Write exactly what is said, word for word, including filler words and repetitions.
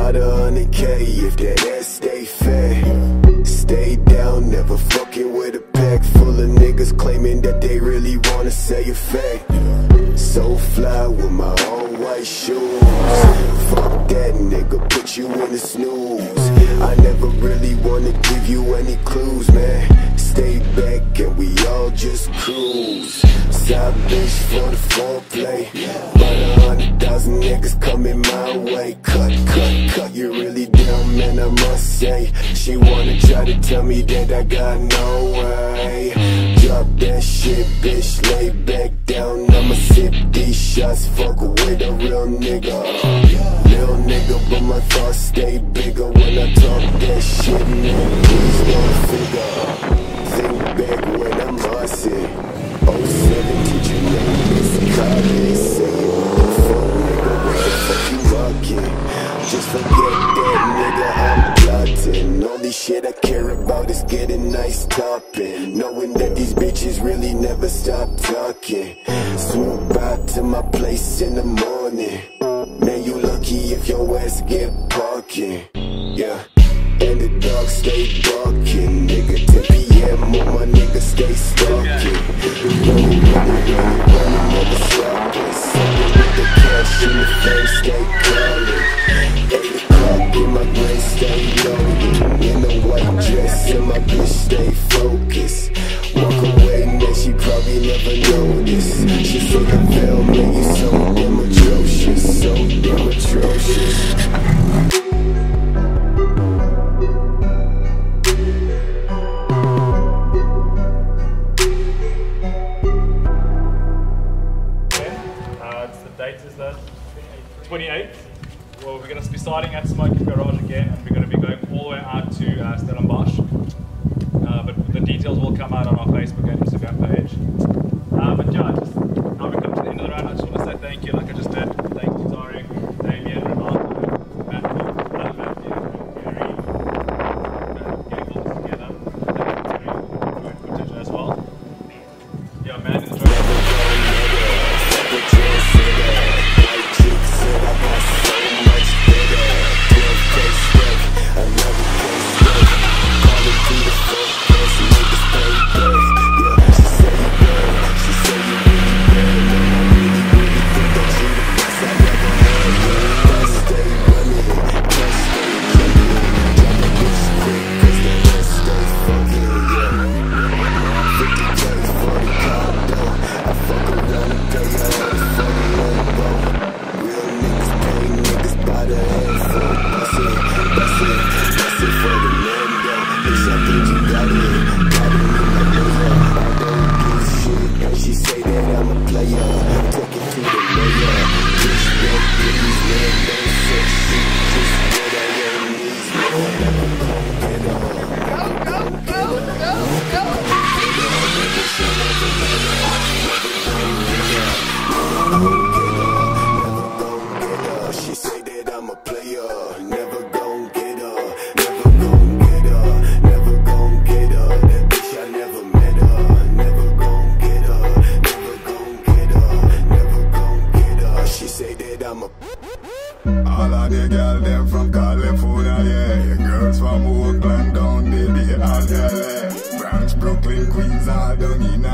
about a hundred K if that ass stay fat. Stay down, never fucking with a pack full of niggas claiming that they really wanna say a fact. So fly with my all white shoes. Fuck that nigga, put you in the snooze. I never really wanna give you any clues, man. Stay back and we all just cruise. Side bitch for the foreplay. About a hundred thousand niggas coming my way. Cut, cut, cut, you really down, man, I must say. She wanna try to tell me that I got no way. Drop that shit, bitch, lay back down. I'ma sip these shots, fuck with a real nigga. Little nigga, but my thoughts stay bigger when I talk that shit, man, please don't figure. Think back when I'm hustling. oh seven, did you name this college? Say it, what the fuck, nigga, what the fuck you rockin'? Just forget that, nigga, I'm plotting. Only shit I care about is getting nice topping. Knowing that these bitches really never stop talking. Swoop out to my place in the morning. Man, you lucky if your ass get parking. Yeah, and the dogs stay barking. Nigga, ten P M on my nigga stay stalking. Running, running, running, running, never stopping. Something with the cash in the face, stay calling. Eight o'clock in my brain, stay loaded. In a white dress and my bitch stay focused. Walk away, man, she probably never noticed. She said the veil, man, you so damn atrocious. So damn atrocious. twenty-eighth. Well, we're going to be starting at Smoke'm Garage again, and we're going to be going all the way out to uh, Stellenbosch. Uh, but the details will come out on our Facebook and Instagram page. Uh, but yeah, just, now we come to the end of the round. I just want to say thank you, like I just did. Thank you, Tarek, Damien, Renato, Matthew, uh, Matthew, Gary, uh, getting all this together. Thank you for doing footage as well. Yeah, man, enjoy it. All of the girls them from California, yeah. Girls from Oakland down the Bay and L A. Branch, Brooklyn, Queens, all down in